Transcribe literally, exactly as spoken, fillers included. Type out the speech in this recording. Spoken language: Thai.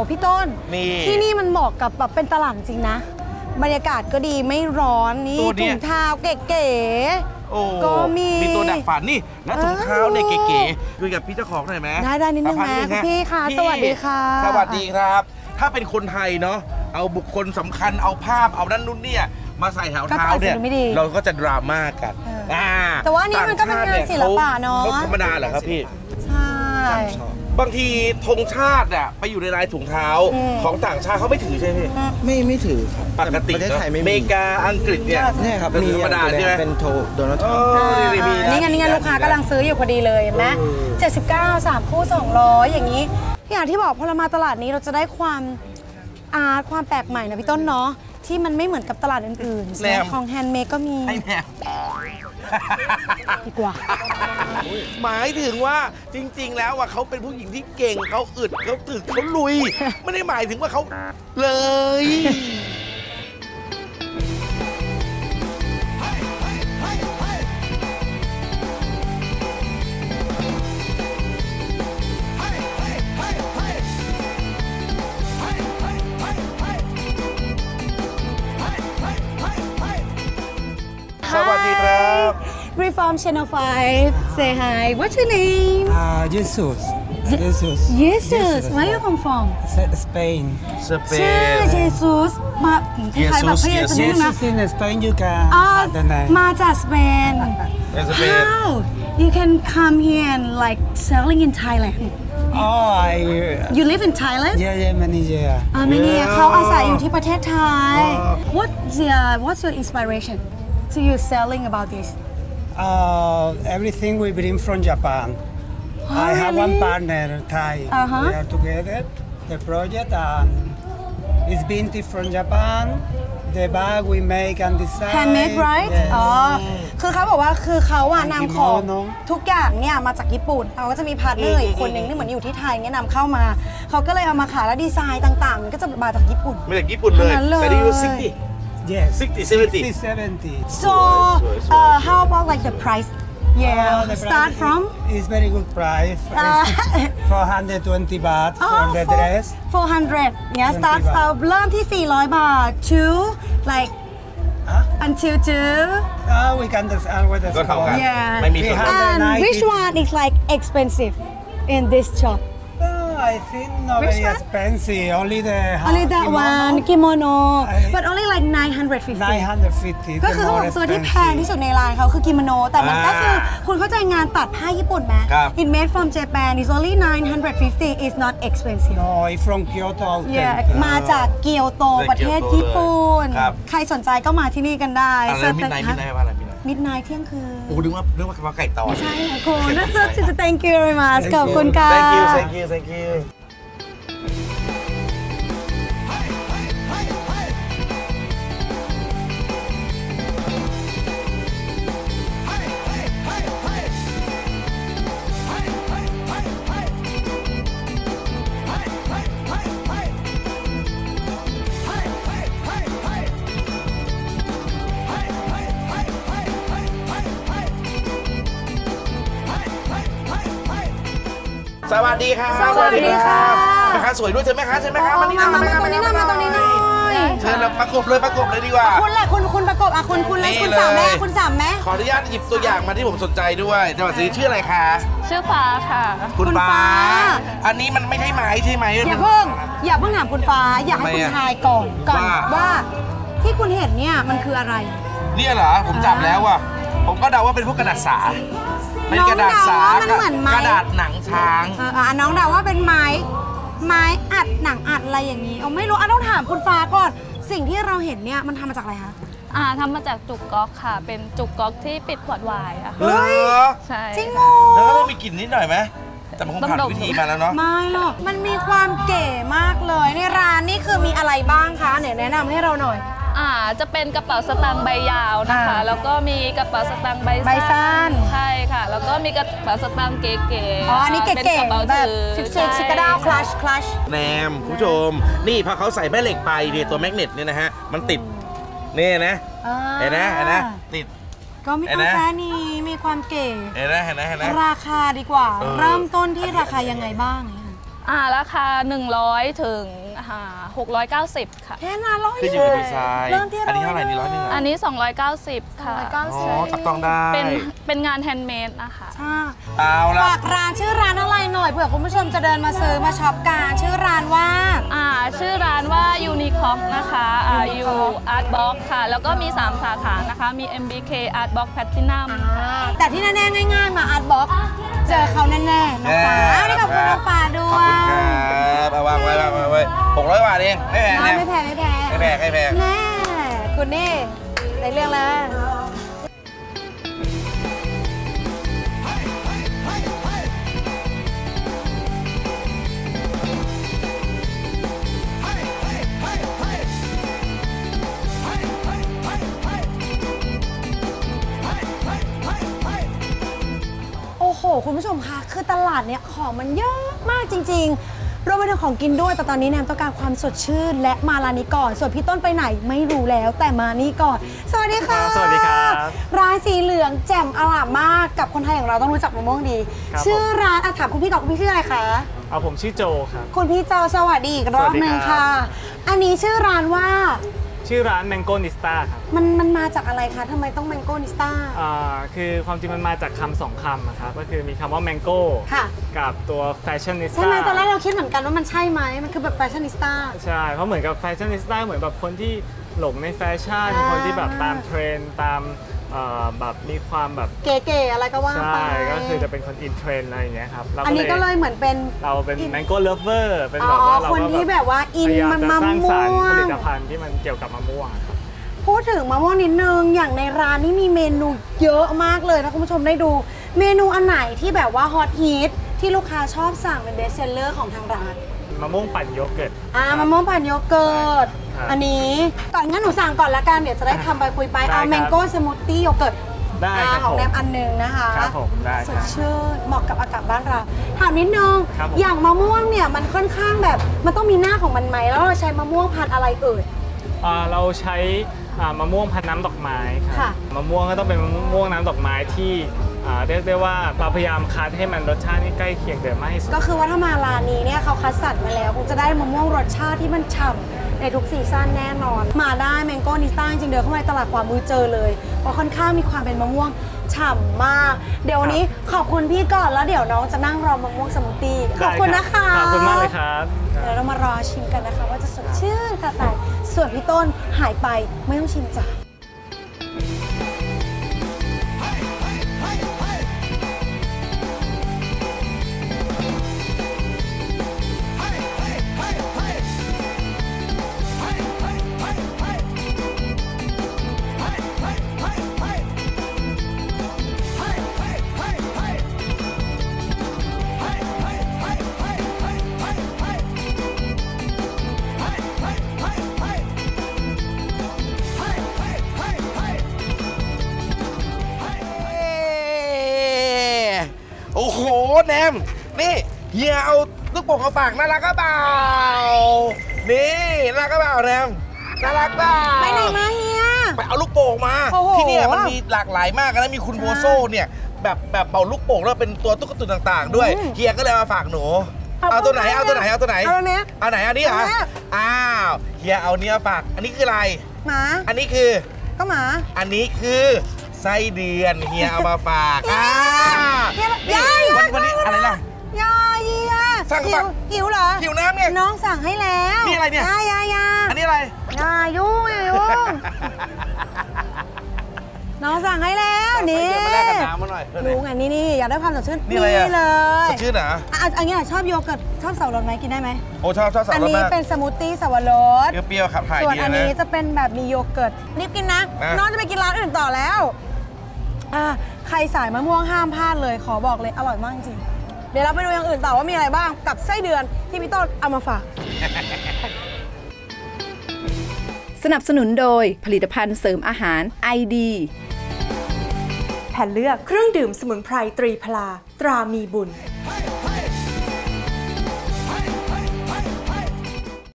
พี่ต้นที่นี่มันเหมาะกับแบบเป็นตลาดจริงนะบรรยากาศก็ดีไม่ร้อนนี่ถุงเท้าเก๋ๆก็มีมีตัวดักฝันนี่แล้วถุงเท้าเนี่ยเก๋ๆคุยกับพี่เจ้าของหน่อยไหมได้ได้นิดนึงไหมพี่ค่ะสวัสดีค่ะสวัสดีครับถ้าเป็นคนไทยเนาะเอาบุคคลสำคัญเอาภาพเอานั่นนู่นเนี่ยมาใส่แถวเท้าเนี่ยเราก็จะดราม่ากันแต่ว่านี่มันก็เป็นงานศิลปะเนาะธรรมดาเหรอครับพี่ใช่บางทีธงชาติอะไปอยู่ในลายถุงเท้าของต่างชาติเขาไม่ถือใช่ไหมไม่ไม่ถือครับปกติประเทศไทยไม่มีอเมริกาอังกฤษเนี่ยนี่ครับมีธรรมดาใช่ไหมเป็นโทโดนัลด์ทรัมป์นี่ไงนี่ไงลูกค้ากำลังซื้ออยู่พอดีเลยเห็นไหมเจ็ดสิบเก้าสามคู่สองร้อยอย่างนี้อย่างที่บอกพอเรามาตลาดนี้เราจะได้ความอาร์ตความแปลกใหม่นะพี่ต้นเนาะที่มันไม่เหมือนกับตลาดอื่นๆของแฮนด์เมดก็มีดีกว่าหมายถึงว่าจริงๆแล้วว่าเขาเป็นผู้หญิงที่เก่งเขาอึดเขาถึกเขาลุยไม่ได้หมายถึงว่าเขาเลยสวัสดีครับ Reform Channel five say hi what's your name uh Jesus Jesus Jesus where you come from Spain Spain Jesus มาคล้ายๆแบบพระเยซูนะ Jesus in Spain you can มาจากสเปน How you can come here and like selling in Thailand Oh I you live in Thailand Yeah yeah many years อ่าไม่เนี่ยเขาอาศัยอยู่ที่ประเทศไทย What's your What's your inspiration to you selling about this Uh, everything we bring from Japan. Oh, I have really? one partner, Thai. Uh-huh. We are together. The project and it's vintage from Japan. The bag we make and design. Handmade, right? อ๋อ คือเขาบอกว่าคือเขาอะนำของทุกอย่างเนี่ยมาจากญี่ปุ่นเราก็จะมีพาร์ทเนอร์อีกคนหนึ่งที่เหมือนอยู่ที่ไทยเนี่ยนำเข้ามาเขาก็เลยเอามาขายแล้วดีไซน์ต่างๆมันก็จะมาจากญี่ปุ่นมาจากญี่ปุ่นเลยแต่นี่รู้สึกดิ Yes, sixty, seventy. sixty, seventy. So, uh, how about like the price? Yeah, uh, the start price from? It's very good price. Uh, four hundred twenty baht oh, for the four, dress. four hundred. Yeah, start uh, เริ่มที่สี่ร้อยบาท to like huh? until to. Uh, we can understand what the score. Yeah. And which one is like expensive in this shop?I think not very expensive. Only the only that one kimono, but only like nine hundred fifty. nine hundred fifty. ก็คือตัวที่แพงที่สุดในร้านเขาคือกิโมโนแต่มันก็คือคุณเข้าใจงานตัดผ้าญี่ปุ่นไหม It made from Japan. It's only nine hundred fifty. It's not expensive. No, it's from Kyoto. Yeah, มาจากเกียวโตประเทศญี่ปุ่นใครสนใจก็มาที่นี่กันได้อะไรมิดไนท์มิดไนท์ว่าอะไรมิดไนท์เที่ยงคืนโอ้นึกว่านึกว่าว่าไก่ตอนใช่ค่ะคุณ That's it. Thank you very much ขอบคุณค่ะ Thank you Thank you Thank youสวัสดีค่ะสวัสดีค่ะแม่ค้าสวยด้วยเธอแม่ค้าใช่ไหมคะมานี่มามาตรงนี้มาตรงนี้หน่อยเชิญเราประกบเลยประกบเลยดีกว่าคุณแหละคุณคุณประกบอ่ะคุณคุณเลยคุณสามแม่คุณสามแม่ขออนุญาตหยิบตัวอย่างมาที่ผมสนใจด้วยจังหวัดศรีชื่ออะไรคะชื่อฟ้าค่ะคุณฟ้าอันนี้มันไม่ใช่ไม้ใช่ไหมอย่าเพิ่งอย่าเพิ่งถามคุณฟ้าอยากให้คุณทายก่อนก่อนว่าที่คุณเห็นเนี่ยมันคืออะไรเนี่ยเหรอผมจับแล้วอ่ะผมก็เดาว่าเป็นพวกกระดาษสาเป็นกระดาษสากระดาษหนังช้างอ่าน้องเดาว่าเป็นไม้ไม้อัดหนังอัดอะไรอย่างนี้เอาไม่รู้อ่ะต้องถามคุณฟ้าก่อนสิ่งที่เราเห็นเนี่ยมันทำมาจากอะไรคะอ่าทำมาจากจุกก๊อกค่ะเป็นจุกก๊อกที่ปิดขวดไวน์อะเฮ้ยใช่จริงเหรอแล้วก็ต้องมีกลิ่นนิดหน่อยไหมแต่มันคงผ่านวิธีมาแล้วเนาะไม่หรอกมันมีความเก๋มากเลยในร้านนี่คือมีอะไรบ้างคะเนี่ยแนะนำให้เราหน่อยอ่าจะเป็นกระเป๋าสตางค์ใบยาวนะคะแล้วก็มีกระเป๋าสตางค์ใบสั้นใช่ค่ะแล้วก็มีกระเป๋าสตางค์เก๋ๆอ๋ออันนี้เก๋ๆแบบชิคๆชิคกระด้าวคลัชคลัชแนมคุณผู้ชมนี่พอเขาใส่แม่เหล็กไปเนี่ยตัวแมกเนตเนี่ยนะฮะมันติดนี่นะเห็นนะเห็นนะติดก็มีความแฟนี่มีความเก๋เห็นนะเห็นนะเห็นนะราคาดีกว่าเริ่มต้นที่ราคายังไงบ้างอ่าราคาหนึ่งร้อยถึงหกร้อยเก้าสิบค่ะแค่นั้นร้อยขึ้นอยู่กับดีไซน์เริ่มที่อันนี้เท่าไหร่นี่ร้อยหนึ่งอันนี้สองร้อยเก้าสิบค่ะร้อยเก้าอ๋สิอบ จับต้องได้เป็นเป็นงานแฮนด์เมดนะคะใช่เอาละฝากร้านชื่อร้านอะไรหน่อยเผื่อคุณผู้ชมจะเดินมาซื้อมาช็อปกันชื่อร้านว่าอ่าชื่อร้านว่า Unicorn นะคะอ่า U Art Box ค่ะ แล้วก็มี สาม สาขานะคะ มี เอ็ม บี เค Art Box Platinum แต่ที่แน่ๆง่ายๆมาอาร์ตบ็อกเจอเขาแน่ๆน้องฟ้าอันนี้ขอบคุณน้องฟ้าด้ขวอบยคุณครับเอาวางไว้วางไว้ไว้หกร้อยบาทเองไม่แพงไม่นะแพงไม่แพงไม่แพงไม่แพงแน่คุณนี่ในเรื่องแล้ว โอ้โห คุณผู้ชมคะคือตลาดเนี้ยของมันเยอะมากจริงๆรวมไปถึงของกินด้วยแต่ตอนนี้แนมต้องการความสดชื่นและมาร้านนี้ก่อนส่วนพี่ต้นไปไหนไม่รู้แล้วแต่มานี่ก่อน สวัสดีค่ะสวัสดีครับร้านสีเหลืองแจ่มอร่ามมากกับคนไทยอย่างเราต้องรู้จักมะม่วงดีครับชื่อร้านอ่ะถามคุณพี่ก่อนคุณพี่ชื่ออะไรคะเอาผมชื่อโจครับคุณพี่เจ้าสวัสดีอีกรอบหนึ่งสวัสดีครัค่ะบอันนี้ชื่อร้านว่าชื่อร้าน Mango Nista ครับมันมันมาจากอะไรคะทำไมต้องแมงโก้นิสต้าอ่าคือความจริงมันมาจากคำสองคำอะครับก็คือมีคำว่า Mango ค่ะกับตัว Fashionista ใช่ไหมตอนแรกเราคิดเหมือนกันว่ามันใช่ไหมมันคือแบบแฟชั่นนิสต้าใช่ เพราะเหมือนกับ Fashionista เหมือนแบบคนที่หลงในแฟชั่นอ่าคนที่แบบตามเทรนด์ตามเอ่อแบบมีความแบบเก๋ๆอะไรก็ว่าใช่ไปก็คือจะเป็นคนอินเทรนด์อะไรอย่างเงี้ยครับเราอันนี้ก็เลยเหมือนเป็นเราเป็น Mango Lover เป็นอ๋แบบอว่าเราคนก็ที่แบบว่าอินพยายามมันจะมะสร้างม่สรรค์วผลิงตภัณฑ์ที่มันเกี่ยวกับมะม่วงอะครับพูดถึงมะม่วงนิดนึงอย่างในร้านนี่มีเมนูเยอะมากเลยถ้าคุณผู้ชมได้ดู เมนูอันไหนที่แบบว่าฮอตฮิตที่ลูกค้าชอบสั่งเป็นเบสเซลเลอร์ของทางร้านมะม่วงปั่นโยเกิร์ตอ่ามะม่วงปั่นโยเกิร์ตครับอันนี้ก่อนงั้นหนูสั่งก่อนละกันเดี๋ยวจะได้ทำไปคุยไปได้เอาครับแมงโก้สมูทตี้โยเกิร์ตได้ครับของผมแนมอันหนึงนะคะครับผมได้สครัดบชื่นเหมาะกับอากาศบ้านเราถามนิดนึงครับผมอย่างมะม่วงเนี่ยมันค่อนข้างแบบมันต้องมีหน้าของมันไหมแล้วเราใช้มะม่วงพันธุ์อะไรเอ่ยอ่าเราใช้อ่ามะม่วงพันธุ์น้ำดอกไม้คค่ะรับมะม่วงก็ต้องเป็นมะม่วงน้ำดอกไม้ที่อ่าเรียกได้ว่าเราพยายามคัดให้มันรสชาติที่ใกล้เคียงเดิมมากที่สุดก็คือว่าถ้ามาร้านนี้เนี่ยเขาคัดสรรมาแล้วคงจะได้มะม่วงรสชาติที่มันฉ่ำในทุกซีซั่นแน่นอน มาได้แมงโก้นิสต้าจริงๆเดินเข้ามาในตลาดขวามือเจอเลยเพราะค่อนข้างมีความเป็นมะม่วงฉ่ำมาก เดี๋ยววันนี้ขอบคุณพี่ก่อนแล้วเดี๋ยวน้องจะนั่งรอมะม่วงสมูทตี้ขอบคุณนะคะขอบคุณมากเลยครับเดี๋ยวเรามารอชิมกันนะคะ ว่าจะสดชื่นขนาดไหนส่วนพี่ต้นหายไปไม่ต้องชิมจ้ะโอ้โหแนมนี่เฮียเอาลูกโป่งเอาฝากน่ารักก็เปล่านี่น่ารักก็เปล่าแนมน่ารักเปล่าไปไหนมาเฮียไปเอาลูกโป่งมาโอ้โหที่เนี่ยมันมีหลากหลายมากนะมีคุณโบโซ่เนี่ยแบบแบบเป่าลูกโป่งแล้วเป็นตัวตุ๊กตาต่างๆ ด้วยอืมเฮียก็เลยมาฝากหนูเอาเอาตัวไหนเอาเอาตัวไหนเอาตัวไหนเอาอันเนี้ยเอาไหนอันนี้เหรอเอาอันเนี้ยอ้าวเฮียเอาเนี้ยฝากอันนี้คืออะไรหมาอันนี้คือก็หมาอันนี้คือไส้เดือนเฮียเอามาฝากอ่าเฮียนี่ยายวันวันนี้อะไรล่ะยาเฮียสั่งหิสั่วงหิวเหรอหิวน้ำเนี่ยน้องสั่งให้แล้วนี่อะไรเนี่ยยายายาอันนี้อะไรยายุ่งอย่ายุ่งน้องสั่งให้แล้วนี่เดี๋ยวมาแลกกับน้ำมาหน่อยเพื่อนรู้ไงนี่นี่อยากได้ความสดชื่นนี่อะไรอะเลยสดชื่นเหรออ่ะอันนี้ชอบโยเกิร์ตชอบสับปะรดไหมกินได้ไหมโอ้ชอบชอบสับอันปะรดนี้มากเป็นสมูทตี้สับปะรดเปรี้ยวๆขับถ่ายส่วนดีอันนะนี้จะเป็นแบบมีโยเกิร์ตรีบกินนะนะน้องจะไปกินร้านอื่นต่อแล้วอ่ะใครสายมะม่วงห้ามพลาดเลยขอบอกเลยอร่อยมากจริงเดี๋ยวเราไปดูอย่างอื่นต่อว่ามีอะไรบ้างกับไส้เดือนที่พี่ต้นเอามาฝากสนับสนุนโดยผลิตภัณฑ์เสริมอาหาร ไอ ดีแผ่นเลือกเครื่องดื่มสมุนไพรตรีพลาตรามีบุญ